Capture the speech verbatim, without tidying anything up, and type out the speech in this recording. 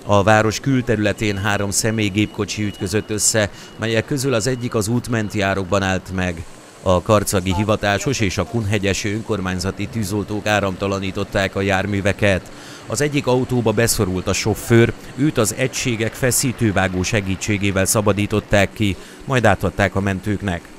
A város külterületén három személygépkocsi ütközött össze, melyek közül az egyik az útmenti árokban állt meg. A karcagi hivatásos és a kunhegyesi önkormányzati tűzoltók áramtalanították a járműveket. Az egyik autóba beszorult a sofőr, őt az egységek feszítővágó segítségével szabadították ki, majd átadták a mentőknek.